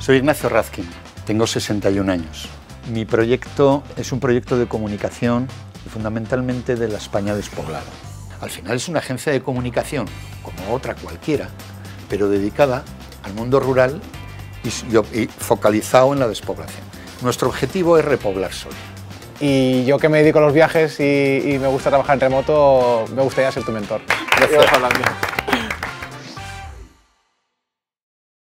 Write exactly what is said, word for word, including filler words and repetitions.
Soy Ignacio Razkin, tengo sesenta y un años. Mi proyecto es un proyecto de comunicación y fundamentalmente de la España despoblada. Al final es una agencia de comunicación, como otra cualquiera, pero dedicada al mundo rural y, y focalizado en la despoblación. Nuestro objetivo es repoblar Soria. Y yo que me dedico a los viajes y, y me gusta trabajar en remoto, me gustaría ser tu mentor. Gracias.